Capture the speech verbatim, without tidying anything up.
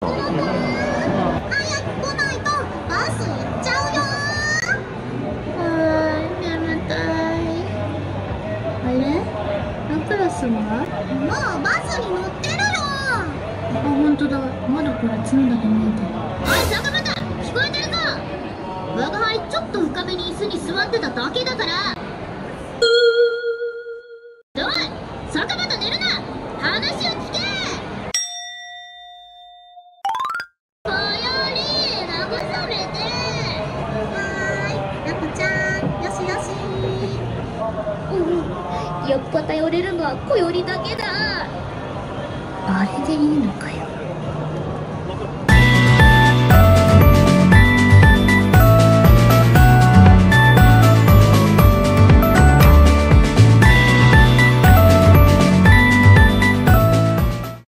早く来ないとバス行っちゃうよ。 はーい、眠たい。あれ、ラクラスは？ もうバスに乗ってるよ。 あ、ほんとだ。まだこれ角だけ見えてる。 おい坂本、聞こえてるぞ。我が輩ちょっと深めに椅子に座ってただけだから。おい坂本、寝るな。話を聞け。こより慰めて。はーい、ラクちゃん、よしよし。 うん、やっぱ頼れるのはこよりだけだ。あれでいいのかよ。